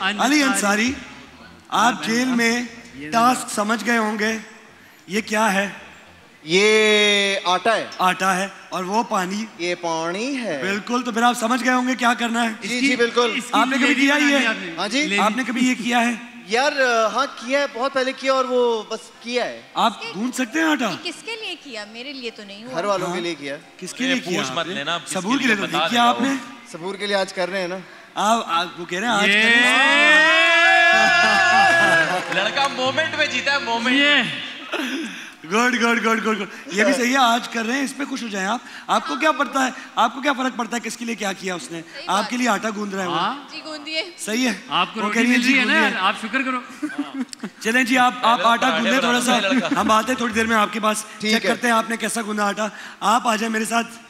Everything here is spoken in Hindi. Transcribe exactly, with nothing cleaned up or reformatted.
अली अंसारी, आप जेल में टास्क समझ गए होंगे। ये क्या है? ये आटा है। आटा है। और वो पानी? ये पानी है। बिल्कुल, तो फिर आप समझ गए होंगे क्या करना है। जी जी बिल्कुल। आपने कभी किया ये? हाँ जी। आपने कभी ये किया है? यार हाँ किया है, बहुत पहले किया और वो बस किया है। आप गूंद सकते हैं आटा? किसके लिए किया? मेरे लिए तो नहीं हुआ। घर वालों के लिए किया। किसके लिए किया? पूछ मत लेना। सबूर के लिए तो नहीं किया आपने। सबूर के लिए आज कर रहे हैं ना। आप, आप वो कह रहे हैं आज कर रहे हैं। लड़का मोमेंट में जीता है, moment. Good good good good good. ये भी सही है, आज कर रहे हैं, इस पे खुश हो जाएं आप। आपको क्या पड़ता है, आपको क्या फर्क पड़ता है किसके लिए क्या किया उसने? आपके लिए आटा गूंद रहा है वो। जी गूंदिए। सही है। आपको रोटी मिल रही है ना यार, आप शुक्र करो। चलें जी, आप आप आटा गूंदे थोड़ा सा, हम आते हैं थोड़ी देर में आपके पास, चेक करते हैं आपने कैसा गूंदा आटा। आप आ जाए मेरे साथ।